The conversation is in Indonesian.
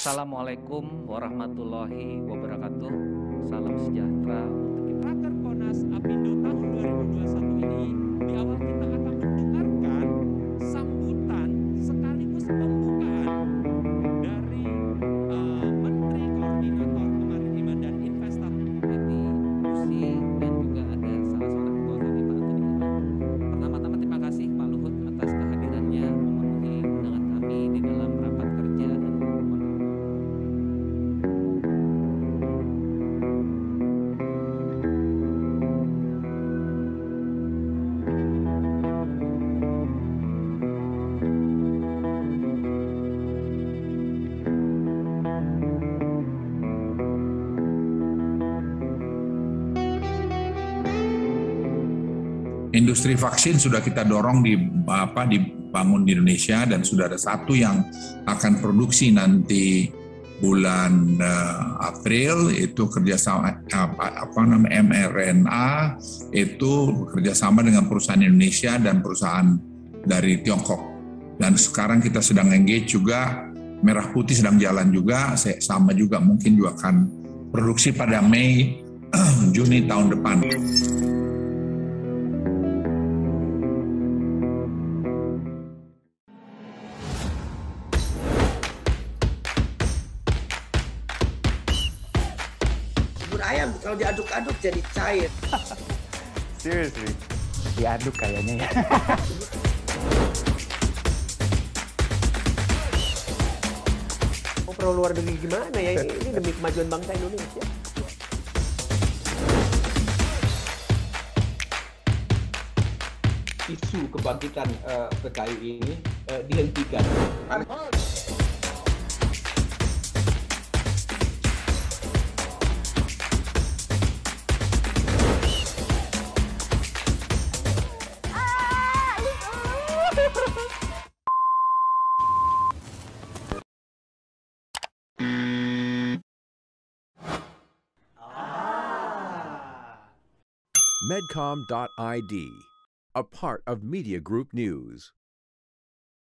Assalamualaikum warahmatullahi wabarakatuh. Salam sejahtera untuk kita. Raker Konas Apindo tahun 2021 ini, di awal kita akan mendengarkan sambutan sekaligus pembukaan dari Menteri Koordinator Kemaritiman dan Investasi Lucy dan juga ada salah seorang ketua kami Pak Antoni Iman. Pertama-tama terima kasih Pak Luhut atas kehadirannya memenuhi undangan kami di dalam rapat kerja dan Industri vaksin sudah kita dorong dibangun di Indonesia dan sudah ada satu yang akan produksi nanti bulan April itu kerjasama mRNA itu kerjasama dengan perusahaan Indonesia dan perusahaan dari Tiongkok. Dan sekarang kita sedang engage juga, Merah Putih sedang jalan juga, sama juga mungkin juga akan produksi pada Mei Juni tahun depan. Ayam kalau diaduk-aduk jadi cair. Seriously, diaduk kayaknya ya. Mau perlu luar negeri gimana ya? Ini demi kemajuan bangsa Indonesia. Isu kebangkitan PKI ini dihentikan. Medcom.id, a part of Media Group News.